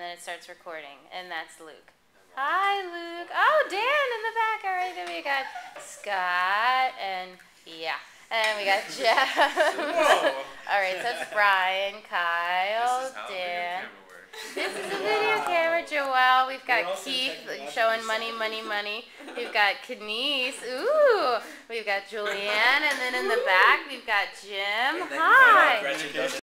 then it starts recording, and that's Luke. Hi, Luke. Oh, Dan in the back. All right, then we got Scott, and yeah. And we got Jeff. Whoa. All right, so that's Brian, Kyle, This is how Dan. video camera works. This is a video camera, Joelle. We've got Keith showing money, money, money. We've got Kenise. Ooh. We've got Julianne, and then in the back we've got Jim. Hi.